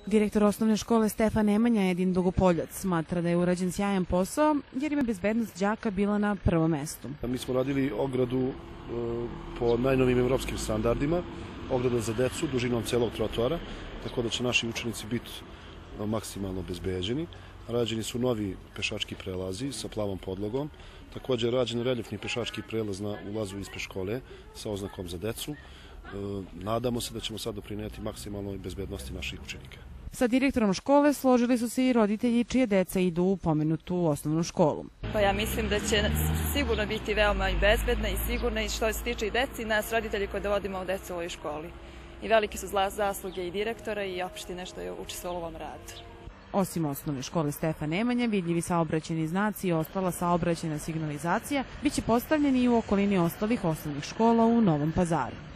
Direktor osnovne škole Stefan Nemanja Edin Dugopoljac smatra da je urađen sjajan posao jer im je bezbednost đaka bila na prvom mestu. Mi smo radili ogradu po najnovijim evropskim standardima, ograda za decu dužinom celog trotoara, tako da će naši učenici biti maksimalno bezbeđeni. Rađeni su novi pešački prelazi sa plavom podlogom, također je rađen reljefni pešački prelaz na ulazu ispred škole sa oznakom za decu. Nadamo se da ćemo sad doprinijeti maksimalnoj bezbednosti naših učenika. Sa direktorom škole složili su se i roditelji čije deca idu u pomenutu osnovnu školu. Pa ja mislim da će sigurno biti veoma i bezbedna i sigurna i što se tiče i deci i nas roditelji koji dovodimo decu u ovoj školi. I velike su zasluge i direktora i opštine što je učestvovalo u ovom radu. Osim osnovne škole Stefan Nemanja, vidljivi saobraćajni znaci i ostala saobraćajna signalizacija biće postavljeni i u okolini ostalih osnovnih škola u Novom Pazaru.